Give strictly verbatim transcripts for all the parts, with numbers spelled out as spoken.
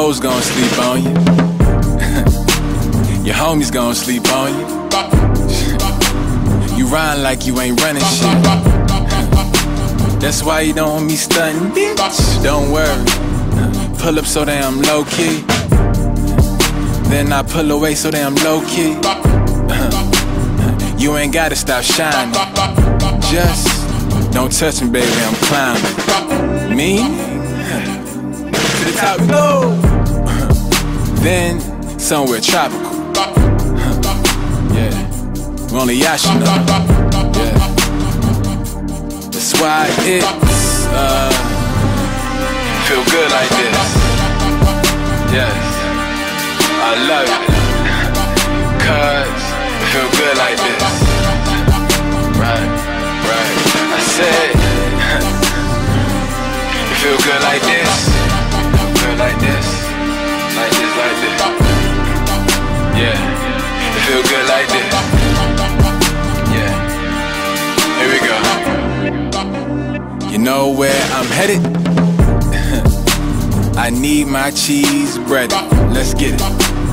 hoes gon' sleep on you. Your homies gon' sleep on you. You rhyme like you ain't running shit. That's why you don't want me stunting, bitch. Don't worry, pull up so damn low-key. Then I pull away so damn low-key. You ain't gotta stop shining. Just don't touch me, baby, I'm climbing. Me? To the top we go. Then somewhere tropical. Yeah, we only y'all should know. Yeah, that's why it's uh feel good like this. Yes, I love it, cause it feel good like this. Right, right, I said it feel good like this. Feel good like this. Like this, like this. Yeah, it feel good like this. Yeah, here we go. You know where I'm headed? I need my cheese bread. Let's get it.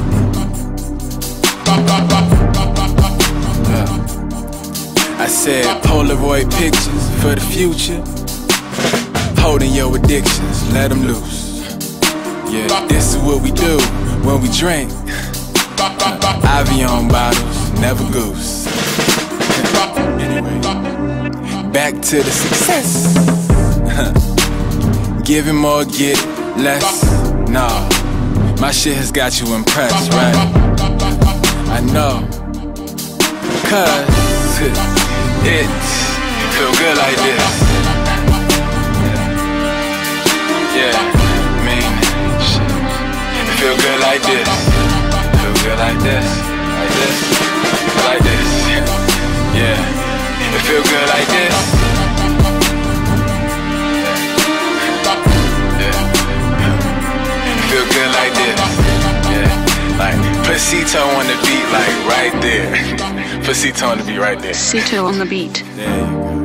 Uh, I said Polaroid pictures for the future. Holding your addictions, let them loose. Yeah, this is what we do when we drink. uh, Avion bottles, never goose. Anyway, back to the success. Give him more, get less. Nah, my shit has got you impressed, right? I know, cause it feel good like this. Yeah, mean shit. It feel good like this. Feel good like this. Like this. Like this. Yeah, it feel good like this. Feel good like this, yeah. Like Placito on the beat, like right there. Placito on the beat, right there. Cito on the beat. There you go.